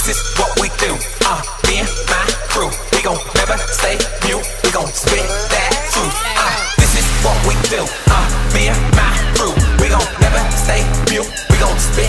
This is what we do. Me and my crew, we gon' never stay mute. We gon' spit that truth. This is what we do. Me and my crew, we gon' never stay mute. We gon' spit